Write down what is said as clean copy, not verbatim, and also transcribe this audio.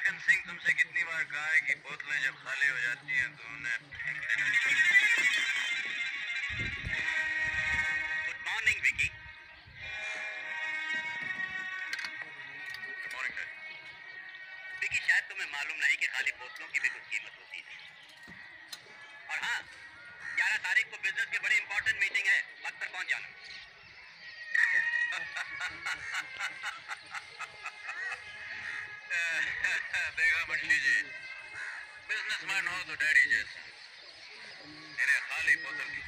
लखन सिंह, तुमसे कितनी बार कहा है कि बोतलें जब खाली हो जाती हैं तो उन्हें फेंक देना चाहिए। Good morning Vicky. Good morning daddy. Vicky, शायद तुम्हें मालूम नहीं कि खाली बोतलों की भी कुछ कीमत होती है। और हाँ, 11 तारीख को बिजनेस की बड़ी इंपॉर्टेंट मीटिंग है, वक्त पर पहुंच जाना। देखा बंटी जी, बिजनेसमैन हो तो डैडी जैसा। इन्हें खाली बोतल की